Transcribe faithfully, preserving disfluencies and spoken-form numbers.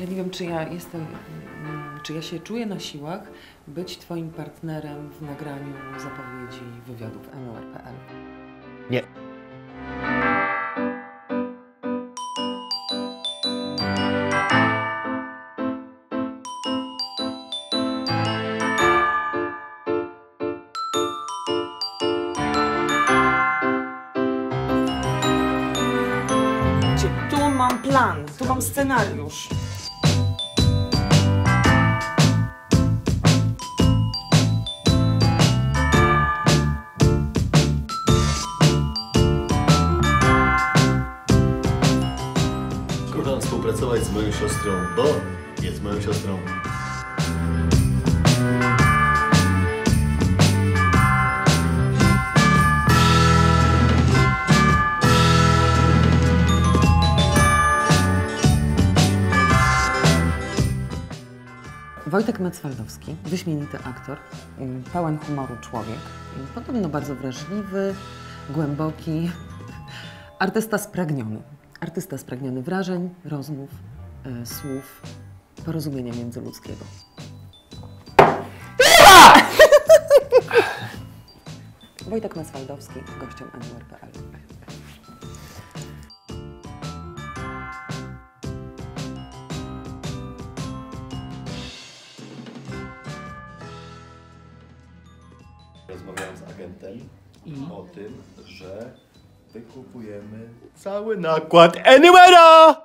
Ja nie wiem, czy ja jestem, czy ja się czuję na siłach być twoim partnerem w nagraniu zapowiedzi wywiadów N U R kropka P L. Nie. Tu mam plan, tu mam scenariusz. Kocham współpracować z moją siostrą, bo jest moją siostrą. Wojtek Mecwaldowski, wyśmienity aktor, pełen humoru człowiek, podobno bardzo wrażliwy, głęboki, artysta spragniony. Artysta spragniony wrażeń, rozmów, e, słów, porozumienia międzyludzkiego. Wojtek Mecwaldowski, gościem N U R kropka P L. Rozmawiałem z agentem I? o tym, że wykupujemy cały nakład Anywhere'a!